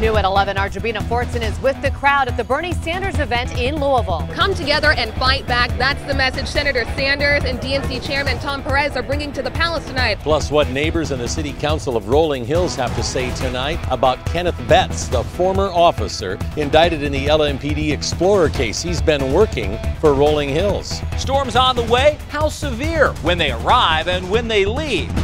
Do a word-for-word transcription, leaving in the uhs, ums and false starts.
New at eleven, our Jabina Fortson is with the crowd at the Bernie Sanders event in Louisville. Come together and fight back. That's the message Senator Sanders and D N C Chairman Tom Perez are bringing to the palace tonight. Plus, what neighbors and the City Council of Rolling Hills have to say tonight about Kenneth Betts, the former officer indicted in the L M P D Explorer case. He's been working for Rolling Hills. Storms on the way. How severe when they arrive and when they leave.